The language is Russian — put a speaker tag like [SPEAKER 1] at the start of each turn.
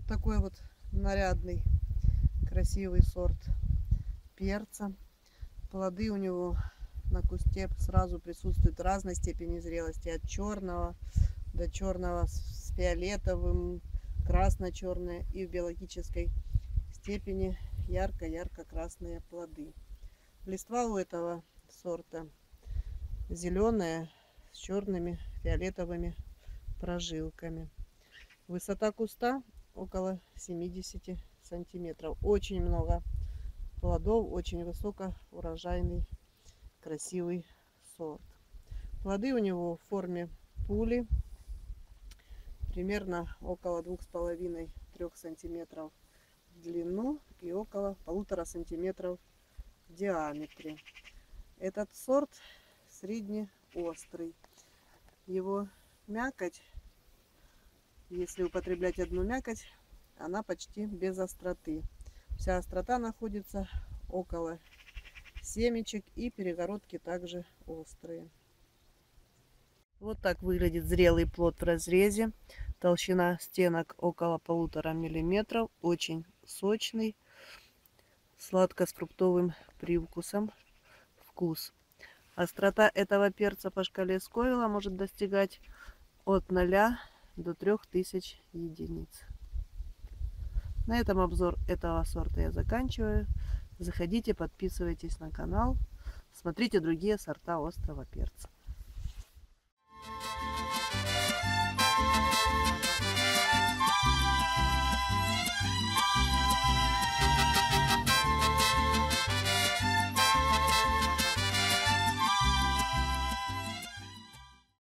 [SPEAKER 1] Вот такой вот нарядный, красивый сорт перца. Плоды у него на кусте сразу присутствуют разной степени зрелости. От черного до черного с фиолетовым, красно-черное и в биологической степени ярко-ярко-красные плоды. Листва у этого сорта зеленая с черными фиолетовыми прожилками. Высота куста около 70 сантиметров. Очень много плодов, очень высокоурожайный, красивый сорт. Плоды у него в форме пули, примерно около 2,5-3 сантиметров в длину и около 1,5 сантиметров в диаметре. Этот сорт среднеострый. Его мякоть, если употреблять одну мякоть, она почти без остроты. Вся острота находится около семечек, и перегородки также острые. Вот так выглядит зрелый плод в разрезе. Толщина стенок около 1,5 мм. Очень сочный, сладко с фруктовым привкусом вкус. Острота этого перца по шкале Сковилла может достигать от 0 до 3000 единиц. На этом обзор этого сорта я заканчиваю. Заходите, подписывайтесь на канал, смотрите другие сорта острого перца.